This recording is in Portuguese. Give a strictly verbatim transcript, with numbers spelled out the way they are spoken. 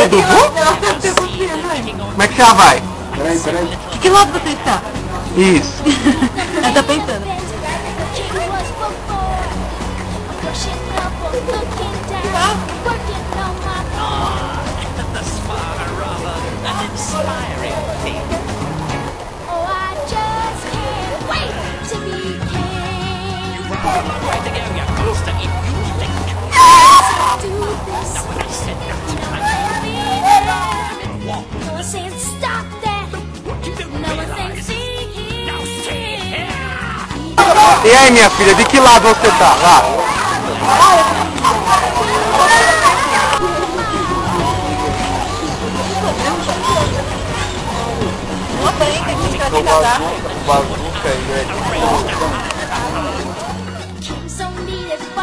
é Dudu? Como é que você vai? Peraí, peraí. De que lado você está? Isso. Eu tô pensando. E aí, minha filha, de que lado você tá? Lá. Opa, hein, que a gente vai ter que casar. Bagunça aí, né? So needed.